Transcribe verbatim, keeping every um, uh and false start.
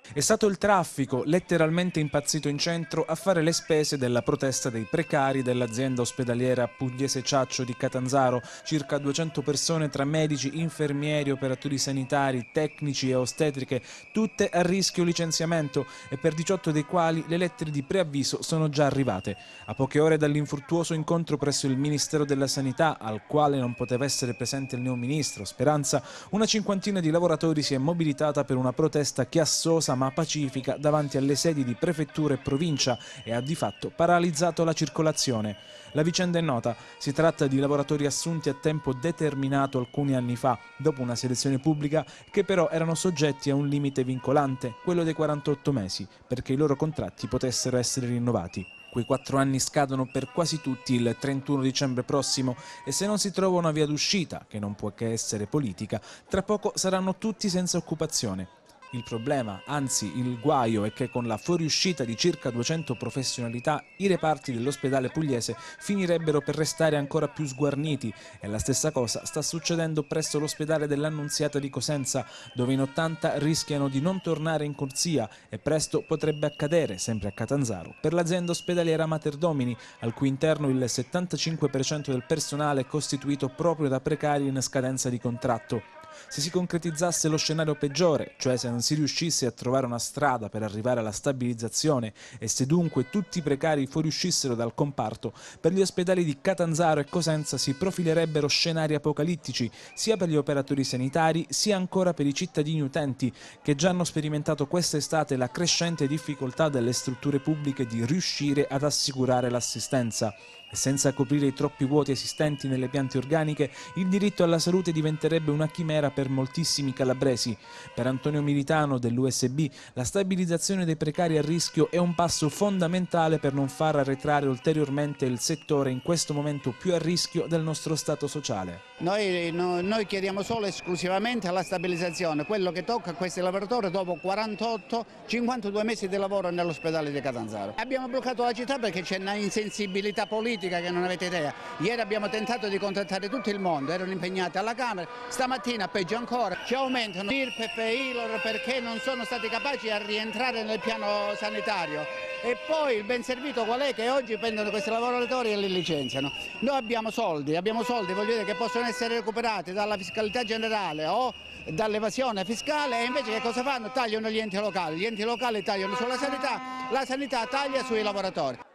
È stato il traffico, letteralmente impazzito in centro, a fare le spese della protesta dei precari dell'azienda ospedaliera Pugliese Ciaccio di Catanzaro. Circa duecento persone tra medici, infermieri, operatori sanitari, tecnici e ostetriche, tutte a rischio licenziamento e per diciotto dei quali le lettere di preavviso sono già arrivate. A poche ore dall'infruttuoso incontro presso il Ministero della Sanità, al quale non poteva essere presente il neoministro Speranza, una cinquantina di lavoratori si è mobilitata per una protesta chiassosa ma pacifica davanti alle sedi di prefettura e provincia e ha di fatto paralizzato la circolazione. La vicenda è nota, si tratta di lavoratori assunti a tempo determinato alcuni anni fa, dopo una selezione pubblica, che però erano soggetti a un limite vincolante, quello dei quarantotto mesi, perché i loro contratti potessero essere rinnovati. Quei quattro anni scadono per quasi tutti il trentuno dicembre prossimo e se non si trova una via d'uscita, che non può che essere politica, tra poco saranno tutti senza occupazione. Il problema, anzi il guaio, è che con la fuoriuscita di circa duecento professionalità i reparti dell'ospedale pugliese finirebbero per restare ancora più sguarniti e la stessa cosa sta succedendo presso l'ospedale dell'Annunziata di Cosenza, dove in ottanta rischiano di non tornare in corsia e presto potrebbe accadere, sempre a Catanzaro, per l'azienda ospedaliera Mater Domini, al cui interno il settantacinque per cento del personale è costituito proprio da precari in scadenza di contratto. Se si concretizzasse lo scenario peggiore, cioè se non si riuscisse a trovare una strada per arrivare alla stabilizzazione e se dunque tutti i precari fuoriuscissero dal comparto, per gli ospedali di Catanzaro e Cosenza si profilerebbero scenari apocalittici, sia per gli operatori sanitari sia ancora per i cittadini utenti, che già hanno sperimentato quest'estate la crescente difficoltà delle strutture pubbliche di riuscire ad assicurare l'assistenza. E senza coprire i troppi vuoti esistenti nelle piante organiche, il diritto alla salute diventerebbe una chimera per moltissimi calabresi. Per Antonio Militano dell'U S B, la stabilizzazione dei precari a rischio è un passo fondamentale per non far arretrare ulteriormente il settore in questo momento più a rischio del nostro Stato sociale. Noi, no, noi chiediamo solo e esclusivamente la stabilizzazione, quello che tocca a questi lavoratori dopo quarantotto cinquantadue mesi di lavoro nell'ospedale di Catanzaro. Abbiamo bloccato la città perché c'è una insensibilità politica che non avete idea. Ieri abbiamo tentato di contattare tutto il mondo, erano impegnati alla Camera, stamattina peggio ancora, ci aumentano I R P E F e I L O R perché non sono stati capaci a rientrare nel piano sanitario. E poi il ben servito qual è? Che oggi prendono questi lavoratori e li licenziano. Noi abbiamo soldi, abbiamo soldi voglio dire, che possono essere recuperati dalla fiscalità generale o dall'evasione fiscale e invece che cosa fanno? Tagliano gli enti locali, gli enti locali tagliano sulla sanità, la sanità taglia sui lavoratori.